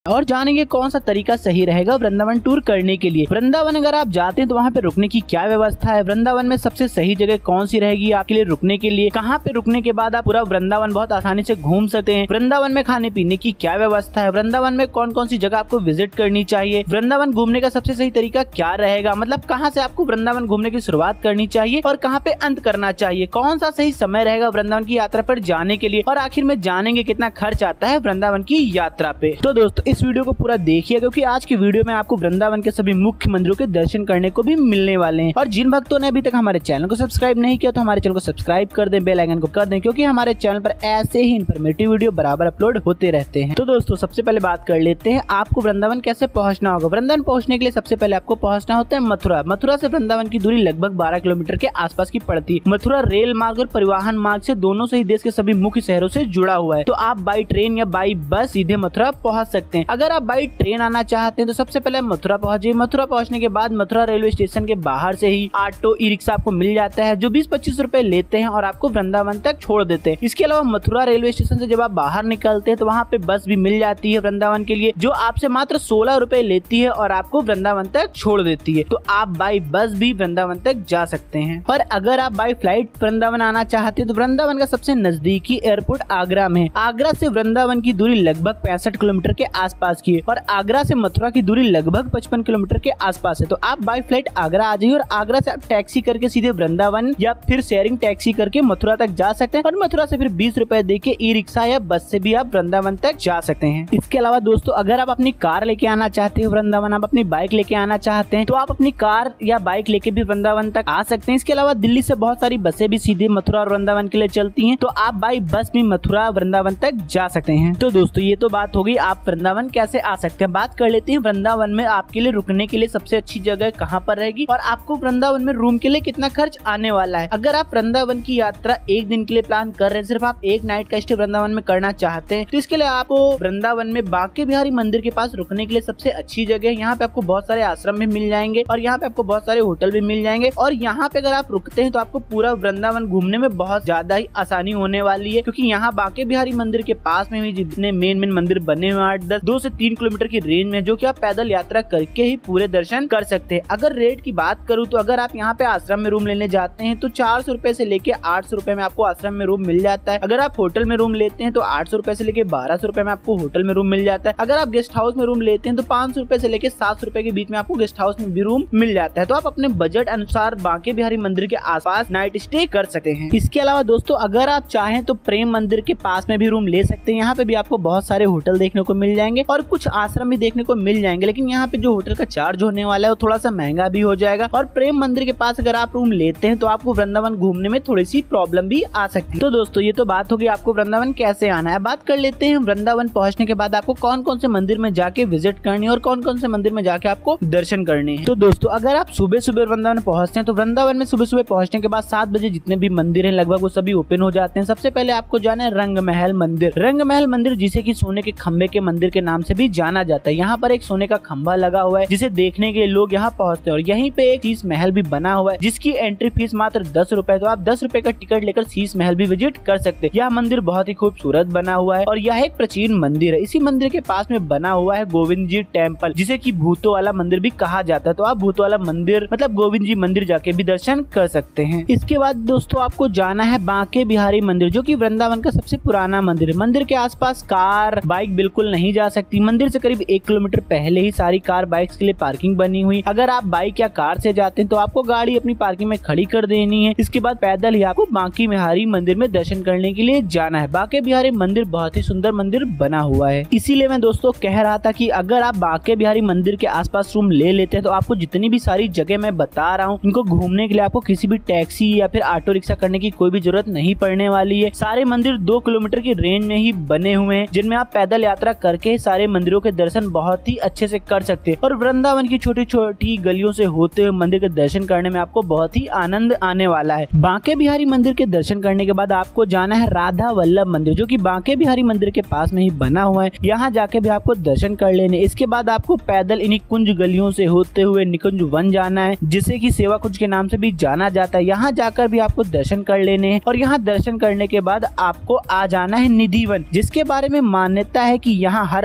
और जानेंगे कौन सा तरीका सही रहेगा वृंदावन टूर करने के लिए। वृंदावन अगर आप जाते हैं तो वहाँ पे रुकने की क्या व्यवस्था है, वृंदावन में सबसे सही जगह कौन सी रहेगी आपके लिए रुकने के लिए, कहाँ पे रुकने के बाद आप पूरा वृंदावन बहुत आसानी से घूम सकते हैं, वृंदावन में खाने पीने की क्या व्यवस्था है, वृंदावन में कौन कौन सी जगह आपको विजिट करनी चाहिए, वृंदावन घूमने का सबसे सही तरीका क्या रहेगा, मतलब कहाँ से आपको वृंदावन घूमने की शुरुआत करनी चाहिए और कहाँ पे अंत करना चाहिए, कौन सा सही समय रहेगा वृंदावन की यात्रा पर जाने के लिए, और आखिर में जानेंगे कितना खर्च आता है वृंदावन की यात्रा पे। तो दोस्तों इस वीडियो को पूरा देखिए, क्योंकि आज की वीडियो में आपको वृंदावन के सभी मुख्य मंदिरों के दर्शन करने को भी मिलने वाले हैं। और जिन भक्तों ने अभी तक हमारे चैनल को सब्सक्राइब नहीं किया तो हमारे चैनल को सब्सक्राइब कर दें, बेल आइकन को कर दें, क्योंकि हमारे चैनल पर ऐसे ही इन्फॉर्मेटिव वीडियो बराबर अपलोड होते रहते हैं। तो दोस्तों सबसे पहले बात कर लेते हैं आपको वृंदावन कैसे पहुंचना होगा। वृंदावन पहुंचने के लिए सबसे पहले आपको पहुंचना होता है मथुरा। मथुरा से वृंदावन की दूरी लगभग 12 किलोमीटर के आसपास की पड़ती है। मथुरा रेल मार्ग और परिवहन मार्ग से दोनों से ही देश के सभी मुख्य शहरों से जुड़ा हुआ है, तो आप बाई ट्रेन या बाई बस सीधे मथुरा पहुंच सकते हैं। अगर आप बाई ट्रेन आना चाहते हैं तो सबसे पहले मथुरा पहुंचे। मथुरा पहुंचने के बाद मथुरा रेलवे स्टेशन के बाहर से ही ऑटो ई रिक्शा आपको मिल जाता है, जो 20-25 रुपए लेते हैं और आपको वृंदावन तक छोड़ देते हैं। इसके अलावा मथुरा रेलवे स्टेशन से जब आप बाहर निकलते हैं तो वहाँ पे बस भी मिल जाती है वृंदावन के लिए, जो आपसे मात्र 16 रुपए लेती है और आपको वृंदावन तक छोड़ देती है। तो आप बाई बस भी वृंदावन तक जा सकते हैं। और अगर आप बाई फ्लाइट वृंदावन आना चाहते हैं तो वृंदावन का सबसे नजदीकी एयरपोर्ट आगरा में है। आगरा से वृंदावन की दूरी लगभग 65 किलोमीटर के आसपास की है और आगरा से मथुरा की दूरी लगभग 55 किलोमीटर के आसपास है। तो आप बाई फ्लाइट आगरा आ जाइए और आगरा से आप टैक्सी करके सीधे वृंदावन या फिर शेयरिंग टैक्सी करके मथुरा तक जा सकते हैं और मथुरा से फिर 20 रुपए देके ई रिक्शा या बस से भी आप वृंदावन तक जा सकते हैं। इसके अलावा दोस्तों अगर आप अपनी कार लेके आना चाहते हैं वृंदावन, आप अपनी बाइक लेके आना चाहते हैं तो आप अपनी कार या बाइक लेके भी वृंदावन तक आ सकते हैं। इसके अलावा दिल्ली से बहुत सारी बसें भी सीधे मथुरा और वृंदावन के लिए चलती हैं, तो आप बाई बस भी मथुरा वृंदावन तक जा सकते हैं। तो दोस्तों ये तो बात होगी आप वृंदावन कैसे आ सकते हैं। बात कर लेते हैं वृंदावन में आपके लिए रुकने के लिए सबसे अच्छी जगह कहाँ पर रहेगी और आपको वृंदावन में रूम के लिए कितना खर्च आने वाला है। अगर आप वृंदावन की यात्रा एक दिन के लिए प्लान कर रहे हैं, सिर्फ आप एक नाइट का स्टे वृंदावन में करना चाहते हैं, तो इसके लिए आपको वृंदावन में बांके बिहारी मंदिर के पास रुकने के लिए सबसे अच्छी जगह है। यहाँ पे आपको बहुत सारे आश्रम भी मिल जाएंगे और यहाँ पे आपको बहुत सारे होटल भी मिल जाएंगे और यहाँ पे अगर आप रुकते हैं तो आपको पूरा वृंदावन घूमने में बहुत ज्यादा ही आसानी होने वाली है, क्योंकि यहाँ बांके बिहारी मंदिर के पास में भी जितने मेन मंदिर बने हुए 8-10 से 3 किलोमीटर की रेंज में, जो कि आप पैदल यात्रा करके ही पूरे दर्शन कर सकते हैं। अगर रेट की बात करूँ तो अगर आप यहाँ पे आश्रम में रूम लेने जाते हैं तो 400 रुपए से लेके 800 रुपए में आपको आश्रम में रूम मिल जाता है। अगर आप होटल में रूम लेते हैं तो 800 रुपए से लेके 1200 रुपए में आपको होटल में रूम मिल जाता है। अगर आप गेस्ट हाउस में रूम लेते हैं तो 500 रुपए से लेके 700 रुपए के बीच में आपको गेस्ट हाउस में भी रूम मिल जाता है। तो आप अपने बजट अनुसार बांके बिहारी मंदिर के आसपास नाइट स्टे कर सकते हैं। इसके अलावा दोस्तों अगर आप चाहें तो प्रेम मंदिर के पास में भी रूम ले सकते हैं। यहाँ पे भी आपको बहुत सारे होटल देखने को मिल जाएंगे और कुछ आश्रम भी देखने को मिल जाएंगे, लेकिन यहाँ पे जो होटल का चार्ज होने वाला है वो थोड़ा सा महंगा भी हो जाएगा। और प्रेम मंदिर के पास अगर आप रूम लेते हैं तो आपको वृंदावन घूमने में थोड़ी सी प्रॉब्लम भी आ सकती है। तो दोस्तों ये तो बात होगी आपको वृंदावन कैसे आना है। बात कर लेते हैं वृंदावन पहुंचने के बाद आपको कौन कौन से मंदिर में जाके विजिट करनी है और कौन कौन से मंदिर में जाके आपको दर्शन करने हैं। तो दोस्तों अगर आप सुबह सुबह वृंदावन पहुंचते हैं तो वृंदावन में सुबह सुबह पहुंचने के बाद 7 बजे जितने भी मंदिर हैं लगभग वो सभी ओपन हो जाते हैं। सबसे पहले आपको जाना है रंग महल मंदिर। रंग महल मंदिर जिसे कि सोने के खंबे के मंदिर के नाम से भी जाना जाता है। यहाँ पर एक सोने का खंबा लगा हुआ है जिसे देखने के लिए लोग यहाँ पहुंचते हैं और यहीं पे एक शीश महल भी बना हुआ है जिसकी एंट्री फीस मात्र 10 रुपए, तो आप 10 रुपए का टिकट लेकर शीश महल भी विजिट कर सकते हैं। यह मंदिर बहुत ही खूबसूरत बना हुआ है और यह एक प्राचीन मंदिर है। इसी मंदिर के पास में बना हुआ है गोविंद जी टेम्पल, जिसे की भूतों वाला मंदिर भी कहा जाता है। तो आप भूतों वाला मंदिर मतलब गोविंद जी मंदिर जाके भी दर्शन कर सकते हैं। इसके बाद दोस्तों आपको जाना है बांके बिहारी मंदिर, जो कि वृंदावन का सबसे पुराना मंदिर है। मंदिर के आसपास कार बाइक बिल्कुल नहीं जा सकती। मंदिर से करीब 1 किलोमीटर पहले ही सारी कार बाइक्स के लिए पार्किंग बनी हुई। अगर आप बाइक या कार से जाते हैं तो आपको गाड़ी अपनी पार्किंग में खड़ी कर देनी है। इसके बाद पैदल ही आपको बांके बिहारी मंदिर में दर्शन करने के लिए जाना है। बांके बिहारी मंदिर बहुत ही सुंदर मंदिर बना हुआ है, इसीलिए मैं दोस्तों कह रहा था कि अगर आप बांके बिहारी मंदिर के आसपास रूम ले लेते हैं तो आपको जितनी भी सारी जगह मैं बता रहा हूँ इनको घूमने के लिए आपको किसी भी टैक्सी या फिर ऑटो रिक्शा करने की कोई भी जरूरत नहीं पड़ने वाली है। सारे मंदिर 2 किलोमीटर की रेंज में ही बने हुए हैं, जिनमें आप पैदल यात्रा करके सारे मंदिरों के दर्शन बहुत ही अच्छे से कर सकते हैं और वृंदावन की छोटी छोटी गलियों से होते हुए मंदिर के दर्शन करने में आपको बहुत ही आनंद आने वाला है। बांके बिहारी मंदिर के दर्शन करने के बाद आपको जाना है राधा वल्लभ मंदिर, जो कि बांके बिहारी मंदिर के पास में ही बना हुआ है। यहाँ जाके भी आपको दर्शन कर लेने। इसके बाद आपको पैदल इन्हीं कुंज गलियों से होते हुए निकुंज वन जाना है, जिसे कि सेवा कुंज के नाम से भी जाना जाता है। यहाँ जाकर भी आपको दर्शन कर लेने हैं और यहाँ दर्शन करने के बाद आपको आ जाना है निधि वन, जिसके बारे में मान्यता है कि यहाँ हर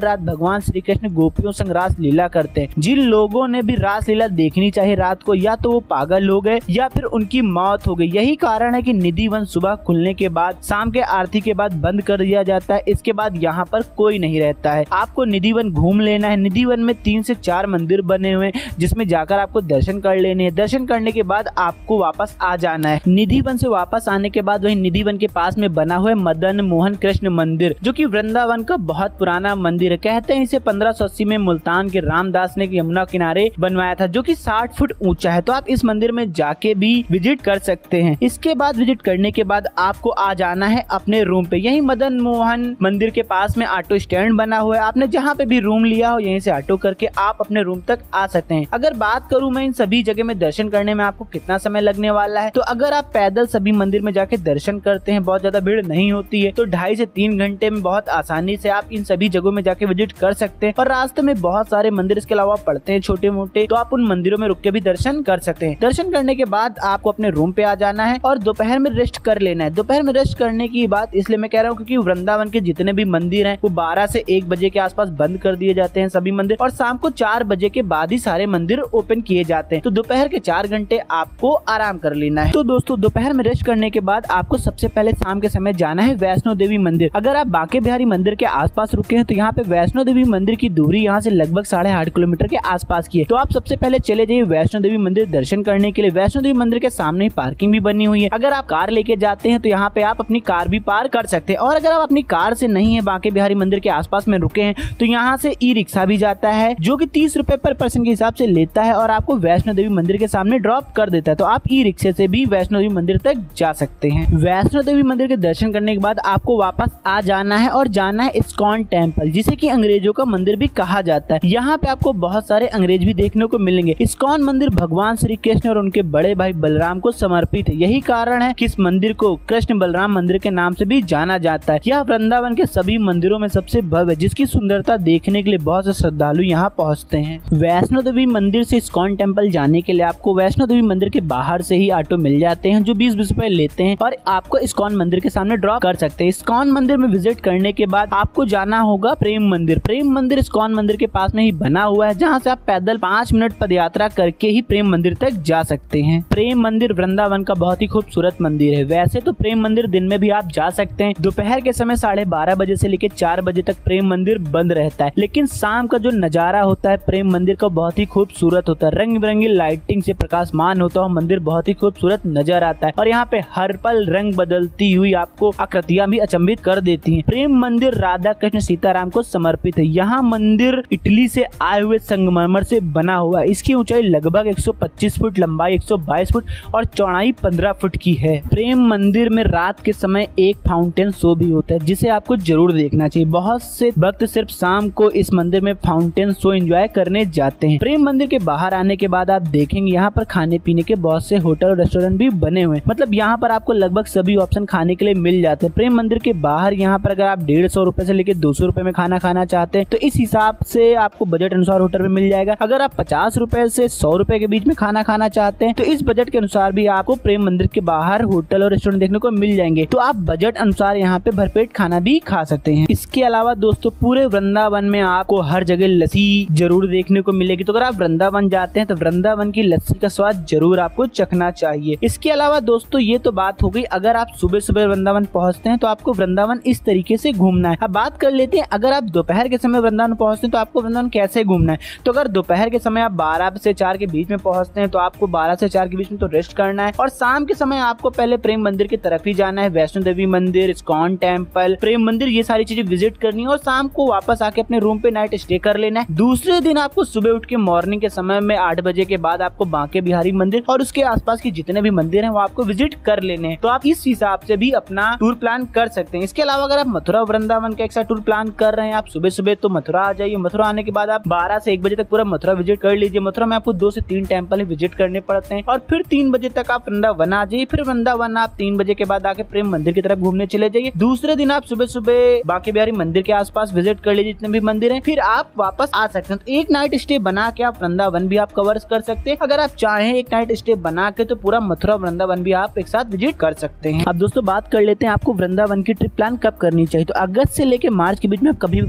रात भगवान श्री कृष्ण गोपियों संग रास लीला करते हैं। जिन लोगों ने भी रास लीला देखनी चाहिए रात को, या तो वो पागल हो गए या फिर उनकी मौत हो गई। यही कारण है कि निधि वन सुबह खुलने के बाद शाम के आरती के बाद बंद कर दिया जाता है। इसके बाद यहाँ पर कोई नहीं रहता है। आपको निधि वन घूम लेना है। निधि वन में 3 से 4 मंदिर बने हुए हैं जिसमें जाकर आपको दर्शन कर लेने हैं। दर्शन करने के बाद आपको वापस आ जाना है। निधि वन से वापस आने के बाद वही निधि वन के पास में बना हुआ मदन मोहन कृष्ण मंदिर, जो कि वृंदावन का बहुत पुराना मंदिर है। कहते हैं इसे 1580 में मुल्तान के रामदास ने यमुना किनारे बनवाया था, जो कि 60 फुट ऊंचा है। तो आप इस मंदिर में जाके भी विजिट कर सकते हैं। इसके बाद विजिट करने के बाद आपको आ जाना है अपने रूम पे। यही मदन मोहन मंदिर के पास में ऑटो स्टैंड बना हुआ है। आपने जहाँ पे भी रूम लिया हो यहीं से ऑटो करके आप अपने रूम तक आ सकते हैं। अगर बात करूं मैं इन सभी जगह में दर्शन करने में आपको कितना समय लगने वाला है, तो अगर आप पैदल सभी मंदिर में जाके दर्शन करते हैं, बहुत ज्यादा भीड़ नहीं होती है, तो 2.5 से 3 घंटे में बहुत आसानी से आप इन सभी जगहों में जाके विजिट कर सकते हैं। और रास्ते में बहुत सारे मंदिर इसके अलावा पड़ते हैं छोटे मोटे, तो आप उन मंदिरों में रुक के भी दर्शन कर सकते हैं। दर्शन करने के बाद आपको अपने रूम पे आ जाना है और दोपहर में रेस्ट कर लेना है। दोपहर में रेस्ट करने की बात इसलिए मैं कह रहा हूँ क्योंकि वृंदावन के जितने भी मंदिर हैं वो 12 से 1 बजे के आसपास बंद कर दिए जाते हैं सभी मंदिर, और शाम को 4 बजे के बाद ही सारे मंदिर ओपन किए जाते हैं। तो दोपहर के 4 घंटे आपको आराम कर लेना है। तो दोस्तों दोपहर में रेस्ट करने के बाद आपको सबसे पहले शाम के समय जाना है वैष्णो देवी मंदिर। अगर आप बांके बिहारी मंदिर के आसपास रुके हैं तो यहाँ पे वैष्णो देवी मंदिर की दूरी यहाँ से लगभग 8.5 किलोमीटर के आसपास की है। तो आप सबसे पहले चले जाइए वैष्णो देवी मंदिर दर्शन करने के लिए। वैष्णो देवी मंदिर के सामने ही पार्किंग भी बनी हुई है। अगर आप कार लेके जाते हैं तो यहाँ पे आप अपनी कार भी पार्क कर सकते हैं। और अगर आप अपनी कार से नहीं है बांके बिहारी मंदिर के आसपास में रुके हैं तो यहाँ से ई रिक्शा भी जाता है, जो कि 30 रुपए पर पर्सन के हिसाब से लेता है और आपको वैष्णो देवी मंदिर के सामने ड्रॉप कर देता है। तो आप ई रिक्शे से भी वैष्णो देवी मंदिर तक जा सकते हैं। वैष्णो देवी मंदिर के दर्शन करने के बाद आपको वापस आ जाना है और जाना है इस्कॉन टेम्पल, जिसे कि अंग्रेजों का मंदिर भी कहा जाता है। यहाँ पे आपको बहुत सारे अंग्रेज भी देखने को मिलेंगे। इस्कॉन मंदिर भगवान श्री कृष्ण और उनके बड़े भाई बलराम को समर्पित है। यही कारण है कि इस मंदिर को कृष्ण बलराम मंदिर के नाम से भी जाना जाता है। यह वृंदावन के सभी मंदिरों में सबसे भव्य, जिसकी सुंदरता देखने के लिए बहुत से श्रद्धालु यहाँ पहुँचते हैं। वैष्णो देवी मंदिर से इस्कॉन टेम्पल जाने के लिए आपको वैष्णो देवी मंदिर के बाहर से ही ऑटो मिल जाते हैं, जो 20-20 रुपए लेते हैं और आपको इस्कॉन मंदिर के सामने ड्रॉप कर सकते हैं। इस्कॉन मंदिर में विजिट करने के बाद आपको जाना होगा प्रेम मंदिर। प्रेम मंदिर इस्कॉन मंदिर के पास में ही बना हुआ है, जहाँ से आप पैदल 5 मिनट पदयात्रा करके ही प्रेम मंदिर तक जा सकते हैं। प्रेम मंदिर वृंदावन का बहुत ही खूबसूरत मंदिर है। वैसे तो प्रेम मंदिर दिन में भी आप जा सकते हैं। दोपहर के समय 12:30 बजे से लेकर 4 बजे तक प्रेम मंदिर बंद रहता है, लेकिन शाम का जो नजारा होता है प्रेम मंदिर का बहुत ही खूबसूरत होता है। रंग बिरंगी लाइटिंग से प्रकाशमान होता है मंदिर, बहुत ही खूबसूरत नजर आता है। और यहाँ पे हर पल रंग बदलती हुई आपको आकृतियां भी अचंभित कर देती हैं। प्रेम मंदिर राधा कृष्ण सीताराम को समर्पित है। यहाँ मंदिर इटली से आए हुए संगमरमर से बना हुआ है। इसकी ऊंचाई लगभग 125 फुट, लंबाई 122 फुट और चौड़ाई 15 फुट की है। प्रेम मंदिर में रात के समय एक फाउंटेन शो भी होता है, जिसे आपको जरूर देखना चाहिए। बहुत से भक्त सिर्फ शाम को इस मंदिर में फाउंटेन शो एंजॉय करने जाते हैं। प्रेम मंदिर के बाहर आने के बाद आप देखेंगे यहाँ पर खाने पीने के बहुत से होटल और रेस्टोरेंट भी बने हुए हैं। मतलब यहाँ पर आपको लगभग सभी ऑप्शन खाने के लिए मिल जाते हैं। प्रेम मंदिर के बाहर यहाँ पर अगर आप 150 रुपए से लेकर 200 रुपए में खाना खाना चाहते हैं तो इस हिसाब से आपको बजट अनुसार होटल में मिल जाएगा। अगर आप 50 रुपए से 100 रुपए के बीच में खाना खाना चाहते हैं तो इस बजट के अनुसार भी आपको प्रेम मंदिर के बाहर होटल और रेस्टोरेंट देखने को मिल जाएंगे। तो आप बजट अनुसार यहाँ पे भरपेट खाना भी खा सकते हैं। इसके अलावा दोस्तों पूरे वृंदावन में आपको हर जगह लस्सी जरूर देखने को मिलेगी। तो अगर आप वृंदावन जाते हैं तो वृंदावन की लस्सी का स्वाद जरूर आपको चखना चाहिए। इसके अलावा दोस्तों ये तो बात हो गई अगर आप सुबह सुबह वृंदावन पहुंचते हैं तो आपको वृंदावन इस तरीके से घूमना है। अब बात कर लेते हैं अगर आप दोपहर के समय वृंदावन पहुंचते हैं तो आपको वृंदावन कैसे घूमना है। तो अगर दोपहर के समय आप 12 से 4 के बीच में पहुंचते हैं तो आपको 12 से 4 के बीच में तो रेस्ट करना है, और शाम के समय आपको पहले प्रेम मंदिर की तरफ ही जाना है। वैष्णो देवी मंदिर, इस्कॉन टेम्पल, प्रेम मंदिर, ये सारी चीजें विजिट करनी है और शाम को वापस आके अपने रूम पे नाइट स्टे कर लेना है। दूसरे दिन आपको सुबह उठ के मॉर्निंग के समय में 8 बजे के बाद आपको बांके बिहारी मंदिर और उसके आसपास के जितने भी मंदिर हैं वो आपको विजिट कर लेने हैं। तो आप इस हिसाब से भी अपना टूर प्लान कर सकते हैं। इसके अलावा अगर आप मथुरा वृंदावन का एक साथ टूर प्लान कर रहे हैं आप सुबह सुबह तो मथुरा आ जाइए। मथुरा आने के बाद आप 12 से 1 बजे तक पूरा मथुरा विजिट कर लीजिए। मथुरा में आपको 2 से 3 टेम्पल विजिट करने पड़ते हैं और फिर 3 बजे तक आप वृंदावन आ जाइए। फिर वृंदावन आप 3 बजे के बाद आके प्रेम मंदिर की तरफ घूमने चले जाइए। दूसरे दिन आप सुबह सुबह बांके बिहारी मंदिर के आसपास विजिट कर लीजिए जितने भी मंदिर हैं, फिर आप वापस आ सकते हैं। तो एक नाइट स्टे बना के आप वृंदावन भी आप कवर कर सकते हैं। अगर आप चाहें एक नाइट स्टे बना के तो पूरा मथुरा वृंदावन भी आप एक साथ विजिट कर सकते हैं। अब दोस्तों बात कर लेते हैं आपको वृंदावन की ट्रिप प्लान कब करनी चाहिए। तो अगस्त से लेकर मार्च के बीच में आप कभी भी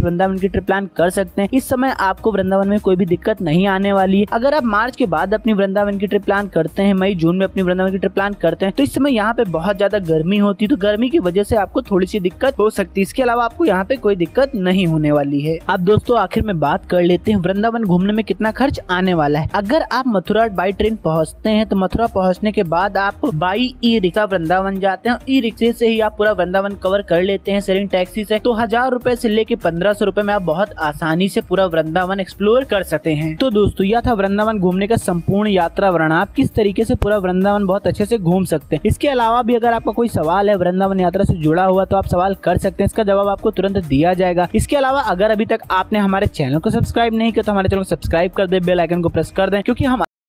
वृंदावन की ट्रिप प्लान कर सकते हैं। इस समय आपको वृंदावन में कोई भी दिक्कत नहीं आने वाली है। अगर आप मार्च के बाद अपनी वृंदावन की ट्रिप प्लान करते हैं, मई जून में अपनी वृंदावन की ट्रिप प्लान करते हैं, तो इस समय यहाँ पे बहुत ज्यादा गर्मी होती है, तो गर्मी की वजह से आपको थोड़ी सी दिक्कत हो सकती है। इसके अलावा आपको यहाँ पे कोई दिक्कत नहीं होने वाली है। अब दोस्तों आखिर में बात कर लेते हैं वृंदावन घूमने में कितना खर्च आने वाला है। अगर आप मथुरा बाई ट्रेन पहुँचते हैं तो मथुरा पहुँचने के बाद आप बाई ई रिक्शा वृंदावन जाते हैं। ई रिक्शे से ही आप पूरा वृंदावन कवर कर लेते हैं शेयरिंग टैक्सी से, तो 1000 रुपए से लेके 1500 रुपए में आप बहुत आसानी से पूरा वृंदावन एक्सप्लोर कर सकते हैं। तो दोस्तों यह था वृंदावन घूमने का संपूर्ण यात्रा वर्णन। आप किस तरीके से पूरा वृंदावन बहुत अच्छे से घूम सकते हैं। इसके अलावा भी अगर आपका कोई सवाल है वृंदावन यात्रा से जुड़ा हुआ तो आप सवाल कर सकते हैं, इसका जवाब आपको तुरंत दिया जाएगा। इसके अलावा अगर अभी तक आपने हमारे चैनल को सब्सक्राइब नहीं किया तो हमारे चैनल को सब्सक्राइब कर दे, बेल आइकन को प्रेस कर दें, क्योंकि हम